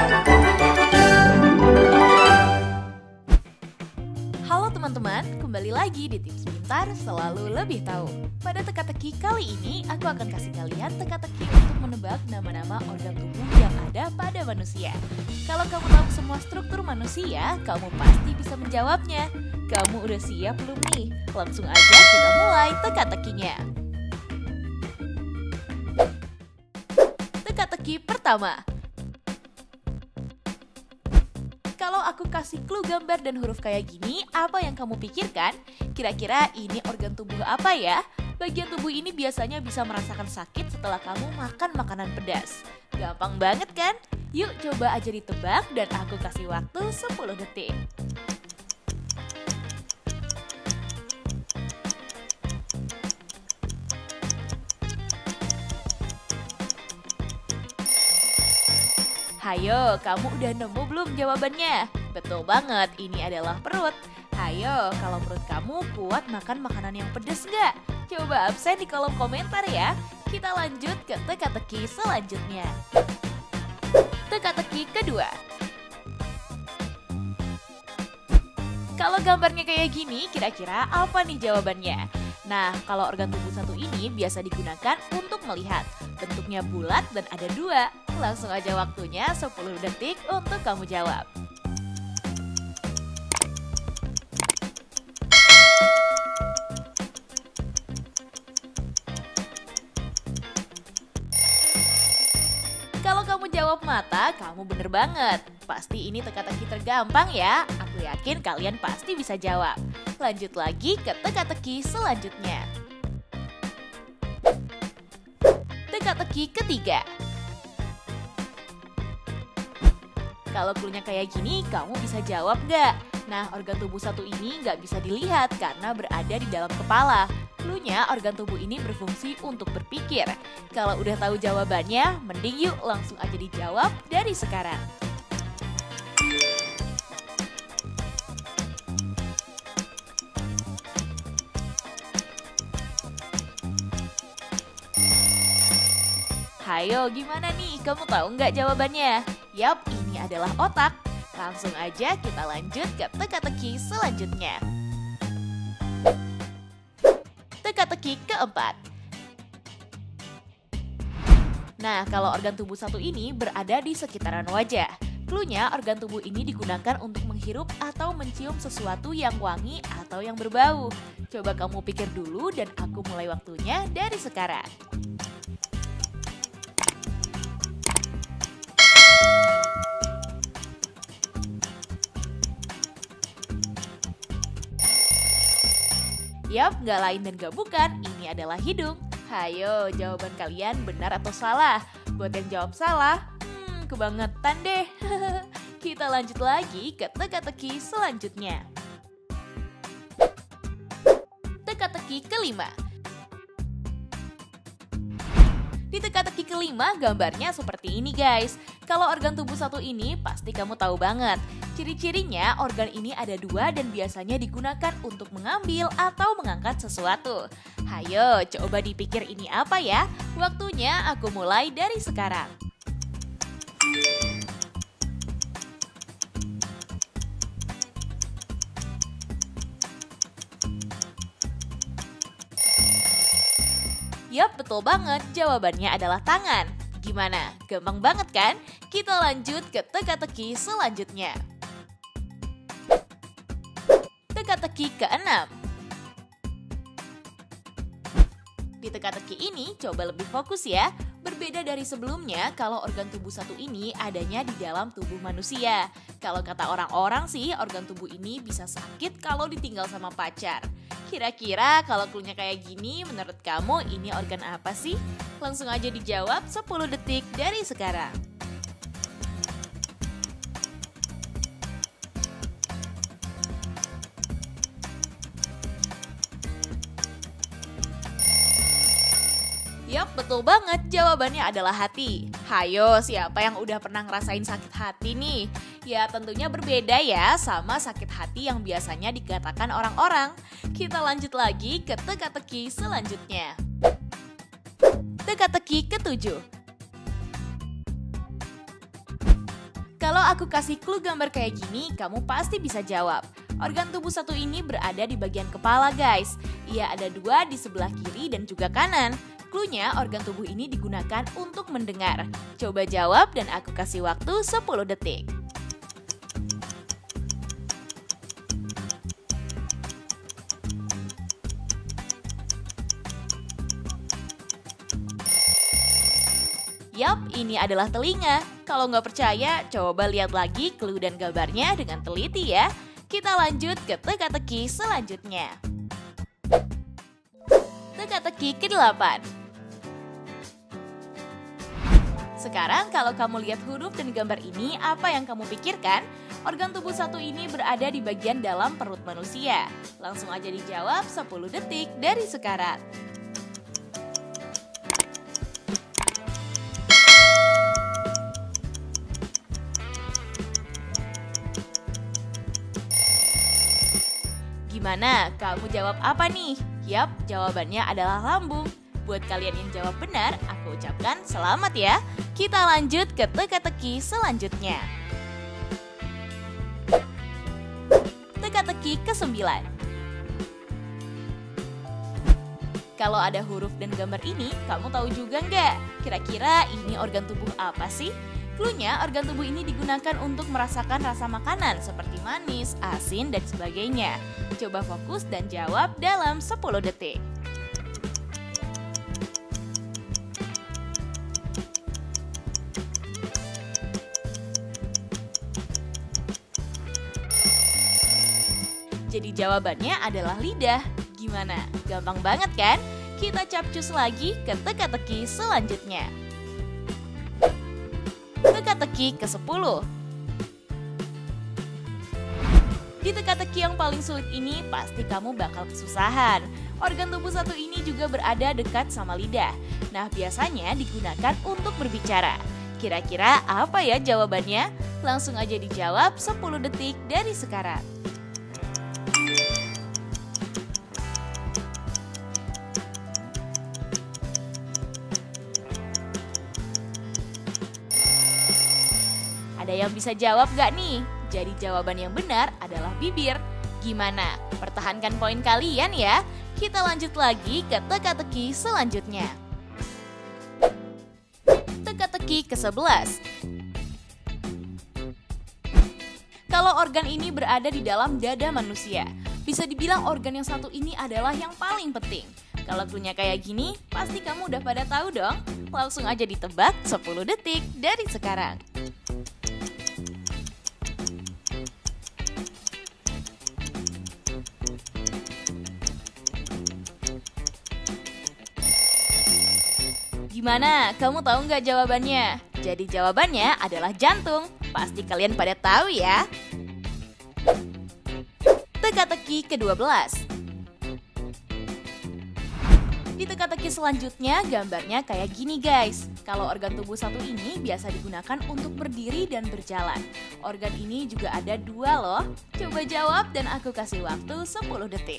Halo teman-teman, kembali lagi di Tips Pintar Selalu Lebih Tahu. Pada teka-teki kali ini, aku akan kasih kalian teka-teki untuk menebak nama-nama organ tubuh yang ada pada manusia. Kalau kamu tahu semua struktur manusia, kamu pasti bisa menjawabnya. Kamu udah siap belum nih? Langsung aja kita mulai teka-tekinya. Teka-teki pertama. Kalau aku kasih clue gambar dan huruf kayak gini, apa yang kamu pikirkan? Kira-kira ini organ tubuh apa ya? Bagian tubuh ini biasanya bisa merasakan sakit setelah kamu makan makanan pedas. Gampang banget kan? Yuk coba aja ditebak dan aku kasih waktu 10 detik. Hayo, kamu udah nemu belum jawabannya? Betul banget, ini adalah perut. Hayo, kalau perut kamu kuat makan makanan yang pedas nggak? Coba absen di kolom komentar ya. Kita lanjut ke teka-teki selanjutnya. Teka-teki kedua. Kalau gambarnya kayak gini, kira-kira apa nih jawabannya? Nah, kalau organ tubuh satu ini biasa digunakan untuk melihat. Bentuknya bulat dan ada 2. Langsung aja waktunya 10 detik untuk kamu jawab. Kalau kamu jawab mata, kamu bener banget. Pasti ini teka-teki tergampang ya. Aku yakin kalian pasti bisa jawab. Lanjut lagi ke teka-teki selanjutnya. Teka-teki ketiga. Kalau cluenya kayak gini, kamu bisa jawab nggak? Nah, organ tubuh satu ini nggak bisa dilihat karena berada di dalam kepala. Cluenya, organ tubuh ini berfungsi untuk berpikir. Kalau udah tahu jawabannya, mending yuk langsung aja dijawab dari sekarang. Hayo, gimana nih? Kamu tahu nggak jawabannya? Yap, ini adalah otak. Langsung aja kita lanjut ke teka-teki selanjutnya. Teka-teki keempat. Nah, kalau organ tubuh satu ini berada di sekitaran wajah. Cluenya, organ tubuh ini digunakan untuk menghirup atau mencium sesuatu yang wangi atau yang berbau. Coba kamu pikir dulu dan aku mulai waktunya dari sekarang. Yap, nggak lain dan nggak bukan, ini adalah hidung. Hayo, jawaban kalian benar atau salah? Buat yang jawab salah, kebangetan deh. Kita lanjut lagi ke teka-teki selanjutnya. Teka-teki kelima. Di teka-teki kelima, gambarnya seperti ini guys. Kalau organ tubuh satu ini pasti kamu tahu banget. Ciri-cirinya organ ini ada 2 dan biasanya digunakan untuk mengambil atau mengangkat sesuatu. Hayo, coba dipikir ini apa ya? Waktunya aku mulai dari sekarang. Yap, betul banget. Jawabannya adalah tangan. Gimana? Gampang banget kan? Kita lanjut ke teka-teki selanjutnya. Teka-teki keenam. Di teka-teki ini coba lebih fokus ya. Berbeda dari sebelumnya, kalau organ tubuh satu ini adanya di dalam tubuh manusia. Kalau kata orang-orang sih, organ tubuh ini bisa sakit kalau ditinggal sama pacar. Kira-kira kalau cluenya kayak gini, menurut kamu ini organ apa sih? Langsung aja dijawab 10 detik dari sekarang. Yap, betul banget. Jawabannya adalah hati. Hayo, siapa yang udah pernah ngerasain sakit hati nih? Ya, tentunya berbeda ya sama sakit hati yang biasanya dikatakan orang-orang. Kita lanjut lagi ke teka-teki selanjutnya. Teka-teki ketujuh. Kalau aku kasih clue gambar kayak gini, kamu pasti bisa jawab. Organ tubuh satu ini berada di bagian kepala, guys. Ia ada dua di sebelah kiri dan juga kanan. Cluenya, organ tubuh ini digunakan untuk mendengar. Coba jawab dan aku kasih waktu 10 detik. Yap, ini adalah telinga. Kalau nggak percaya, coba lihat lagi clue dan gambarnya dengan teliti ya. Kita lanjut ke teka-teki selanjutnya. Teka-teki ke-8. Sekarang kalau kamu lihat huruf dan gambar ini, apa yang kamu pikirkan? Organ tubuh satu ini berada di bagian dalam perut manusia. Langsung aja dijawab 10 detik dari sekarang. Gimana? Kamu jawab apa nih? Yap, jawabannya adalah lambung. Buat kalian yang jawab benar, aku ucapkan selamat ya. Kita lanjut ke teka-teki selanjutnya. Teka-teki ke-9. Kalau ada huruf dan gambar ini, kamu tahu juga nggak? Kira-kira ini organ tubuh apa sih? Cluenya, organ tubuh ini digunakan untuk merasakan rasa makanan seperti manis, asin, dan sebagainya. Coba fokus dan jawab dalam 10 detik. Jadi jawabannya adalah lidah. Gimana? Gampang banget kan? Kita capcus lagi ke teka-teki selanjutnya. Teka-teki ke-10. Di teka-teki yang paling sulit ini pasti kamu bakal kesusahan. Organ tubuh satu ini juga berada dekat sama lidah. Nah, biasanya digunakan untuk berbicara. Kira-kira apa ya jawabannya? Langsung aja dijawab 10 detik dari sekarang. Ada yang bisa jawab gak nih? Jadi jawaban yang benar adalah bibir. Gimana? Pertahankan poin kalian ya. Kita lanjut lagi ke teka-teki selanjutnya. Teka-teki ke-11. Kalau organ ini berada di dalam dada manusia, bisa dibilang organ yang satu ini adalah yang paling penting. Kalau cluenya kayak gini, pasti kamu udah pada tahu dong. Langsung aja ditebak 10 detik dari sekarang. Gimana? Kamu tahu nggak jawabannya? Jadi jawabannya adalah jantung. Pasti kalian pada tahu ya. Teka-teki ke-12. Di teka-teki selanjutnya gambarnya kayak gini guys. Kalau organ tubuh satu ini biasa digunakan untuk berdiri dan berjalan. Organ ini juga ada dua loh. Coba jawab dan aku kasih waktu 10 detik.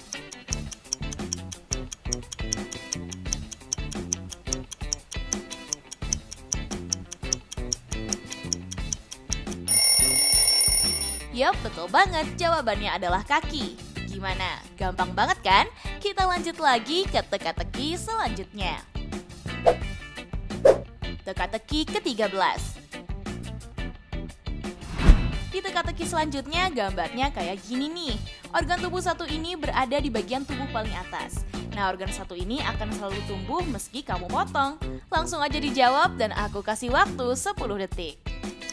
Yap, betul banget. Jawabannya adalah kaki. Gimana? Gampang banget kan? Kita lanjut lagi ke teka-teki selanjutnya. Teka-teki ke-13. Di teka-teki selanjutnya gambarnya kayak gini nih. Organ tubuh satu ini berada di bagian tubuh paling atas. Nah, organ satu ini akan selalu tumbuh meski kamu potong. Langsung aja dijawab dan aku kasih waktu 10 detik.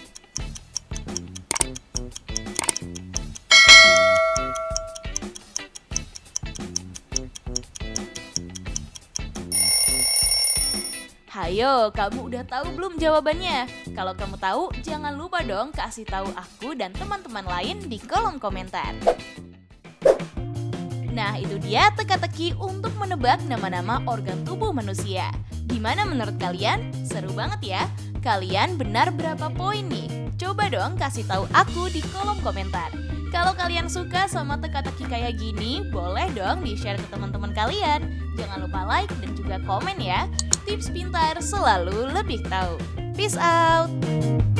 Hayo, kamu udah tahu belum jawabannya? Kalau kamu tahu, jangan lupa dong kasih tahu aku dan teman-teman lain di kolom komentar. Nah, itu dia teka-teki untuk menebak nama-nama organ tubuh manusia. Gimana menurut kalian? Seru banget ya? Kalian benar berapa poin nih? Coba dong kasih tahu aku di kolom komentar. Kalau kalian suka sama teka-teki kayak gini, boleh dong di-share ke teman-teman kalian. Jangan lupa like dan juga komen ya. Tips pintar selalu lebih tahu. Peace out!